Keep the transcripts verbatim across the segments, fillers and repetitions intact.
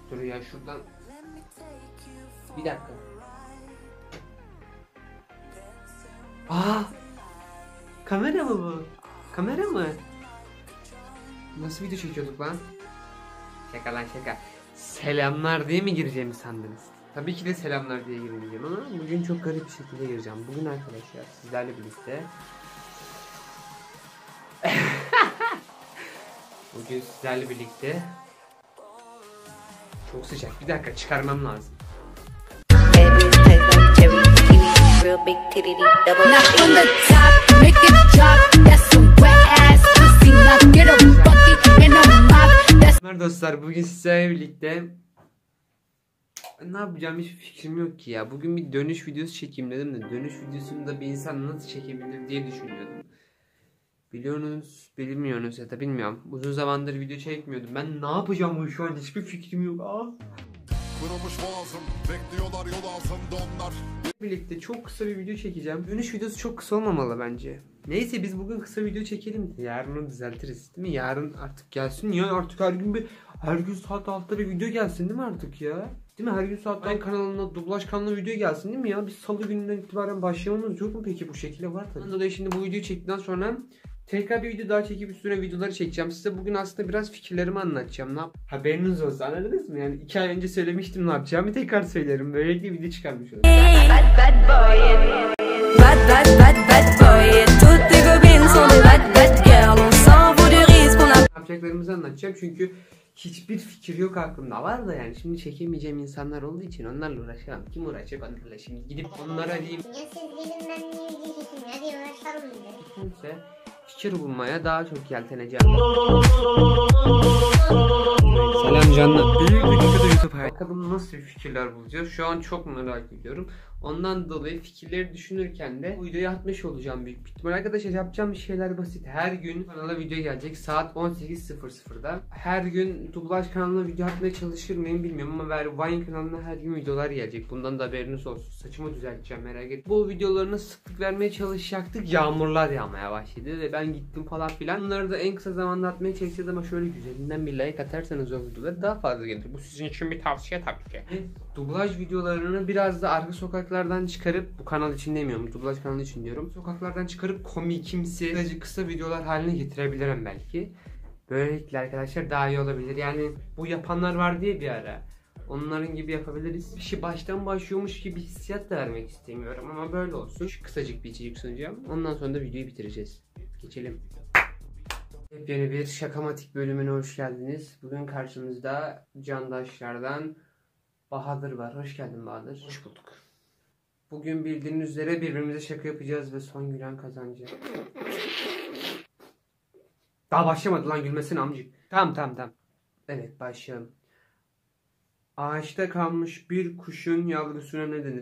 Dur ya şuradan. Bir dakika. Aa! Kamera mı bu? Kamera mı? Nasıl video çekiyorduk lan? Şaka lan şaka. Selamlar diye mi gireceğimi sandınız? Tabii ki de selamlar diye girmeyeceğim ama bugün çok garip bir şekilde gireceğim. Bugün arkadaşlar sizlerle birlikte Bugün sizlerle birlikte çok sıcak. Bir dakika çıkarmam lazım. Merhaba dostlar, bugün sizlerle birlikte ne yapacağım hiçbir fikrim yok ki ya. Bugün bir dönüş videosu çekeyim dedim de dönüş videosunu da bir insan nasıl çekebilir diye düşünüyordum. Biliyorsunuz, bilmiyorsunuz ya da bilmiyorum. Uzun zamandır video çekmiyordum. Ben ne yapacağım şu an hiçbir fikrim yok. Aa. Kırılmış boğazım, bekliyorlar yol altında onlar. Birlikte çok kısa bir video çekeceğim. Dönüş videosu çok kısa olmamalı bence. Neyse biz bugün kısa video çekelim. Yarın onu düzeltiriz değil mi? Yarın artık gelsin ya, artık her gün bir her gün saat altıda bir video gelsin değil mi artık ya? Değil mi? Her gün saatten kanalına, dublaj kanalına video gelsin değil mi ya? Biz salı gününden itibaren başlamamız yok mu peki bu şekilde? Var tabii. Dolayı şimdi bu videoyu çektikten sonra tekrar bir video daha çekip üstüne videoları çekeceğim. Size bugün aslında biraz fikirlerimi anlatacağım. Ne yap? Haberiniz olsun, anladınız mı? Yani iki ay önce söylemiştim ne yapacağımı, tekrar söylerim. Böylelikle video çıkarmış olurum. Bad bad boy. Bad bad bad bad boy. Toutes tes copines sont des bad bad girls. On s'en fout du risque. Ne yapacaklarımızı anlatacağım çünkü hiçbir fikir yok aklımda. Var da yani şimdi çekemeyeceğim insanlar olduğu için onlarla uğraşamam. Kim uğraşacak onlarla şimdi? Gidip onlara diyeyim. Ya siz gelin ben niye video çekeyim? Hadi uğraşalım bize. Kimse fikir bulmaya daha çok yelteneceğim. Selam canlar. Büyük bir videoda YouTube. Bakalım nasıl bir fikirler bulacağız. Şu an çok merak ediyorum. Ondan dolayı fikirleri düşünürken de bu videoyu atmış olacağım büyük bir ihtimal. Arkadaşlar yapacağım şeyler basit. Her gün kanala video gelecek saat on sekiz sıfır sıfırda. Her gün dublaj kanalına video atmaya çalışır mıyım bilmiyorum ama Vine kanalına her gün videolar gelecek. Bundan da haberiniz olsun. Saçımı düzelteceğim, merak etmeyin. Bu videolarına sıklık vermeye çalışacaktık. Yağmurlar yağmaya başladı ve ben gittim falan filan. Bunları da en kısa zamanda atmaya çalışacağız ama şöyle güzelinden bir like atarsanız o videoları daha fazla gelir. Bu sizin için bir tavsiye tabii ki. Dublaj videolarını biraz da arka sokaklardan çıkarıp, bu kanal için demiyorum, dublaj kanalı için diyorum. Sokaklardan çıkarıp komikimsi, kısa videolar haline getirebilirim belki. Böylelikle arkadaşlar daha iyi olabilir. Yani bu yapanlar var diye bir ara. Onların gibi yapabiliriz. Bir şey baştan başlıyormuş gibi hissiyat da vermek istemiyorum ama böyle olsun. Şu kısacık bir içerik sunacağım. Ondan sonra da videoyu bitireceğiz. Geçelim. Yepyeni bir şakamatik bölümüne hoş geldiniz. Bugün karşımızda Candaşlardan Bahadır var. Hoş geldin Bahadır. Hoş bulduk. Bugün bildiğiniz üzere birbirimize şaka yapacağız ve son gülen kazanacak. Daha başlamadı lan, gülmesine amcık. Tamam tamam tamam. Evet başlayalım. Ağaçta kalmış bir kuşun yavrusuna ne denir?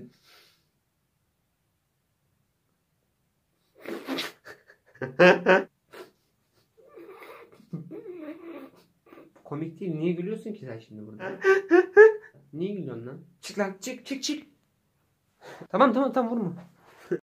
Komik değil. Niye gülüyorsun ki sen şimdi burada? Niye gülüyorsun lan? Çık lan, çık çık çık. Tamam tamam tamam, vurma.